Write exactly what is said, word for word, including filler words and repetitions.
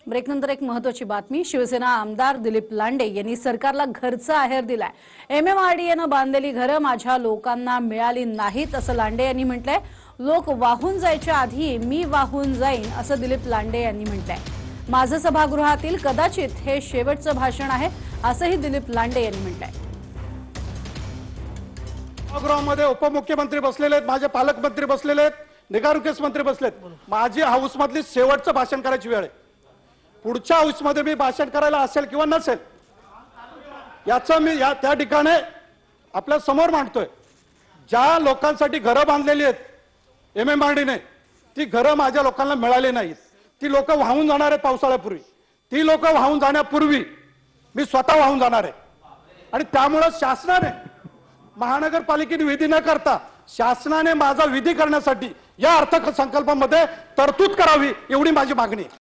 ब्रेकनंतर एक महत्त्वाची बातमी। शिवसेना आमदार दिलीप लांडे यांनी सरकारला घरचा आहेर दिलाय। एमएमआरडीएनं बांधलेली घरं माझ्या लोकांना मिळाली नाहीत असं लांडे यांनी म्हटलंय। लोक वाहून जायच्या आधी मी वाहून जाईन असं दिलीप लांडे यांनी म्हटलंय। माझं सभागृहातील कदाचित हे शेवटचं भाषण आहे असंही दिलीप लांडे यांनी म्हटलंय। सभागृहामध्ये उपमुख्यमंत्री बसलेले आहेत, माझे पालकमंत्री बसलेले आहेत, निगारुकेश मंत्री बसलेत। माझी हाऊस मधली शेवटचं भाषण करायची वेळ आहे। पुढच्या हाऊस मध्ये मी भाषण करायला असेल किंवा नसेल याचं मी या त्या ठिकाणी आपल्या समोर मांडतोय। ज्या लोकांसाठी घरं बांधलेली आहेत एमएमआरडीने, ती घरं माझ्या लोकांना मिळाली नाहीत। ती लोक वाहून जाणार आहेत पावसाळ्यापूर्वी। ती लोक वाहून जाण्यापूर्वी मी स्वतः वाहून जाणार आहे। आणि त्यामुळे शासनाने, महानगरपालिकेने विधी न करता शासनाने माझा विधी करण्यासाठी या अर्थसंकल्पामध्ये तरतूद करावी एवढी माझी मागणी आहे।